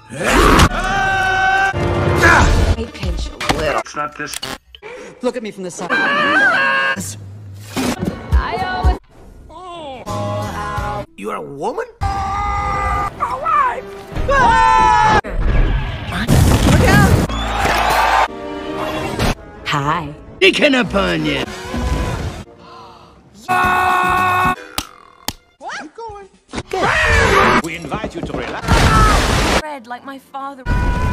I pinch a little. It's not this. Look at me from the side. You're a woman? Hi. Sneaking upon you. Keep going. We invite you to relax. Red like my father.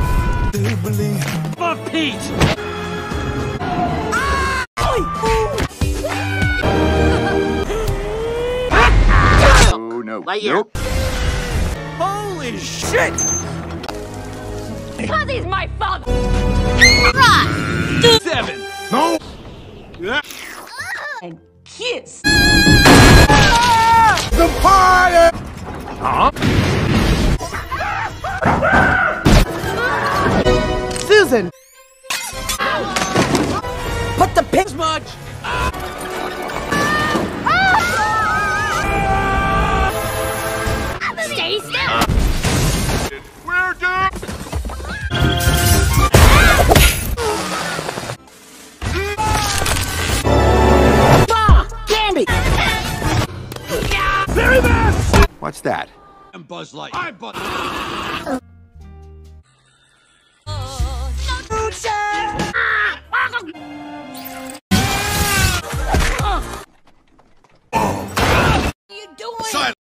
For Pete! Oh, no. Nope. Holy shit! Cause he's my father. 7. No. And kiss. The party! Huh? Susan! Put the pig Much. Stay still. We're done. Candy! Very best. What's that? I'm Buzz Lightyear. I'm Buzz.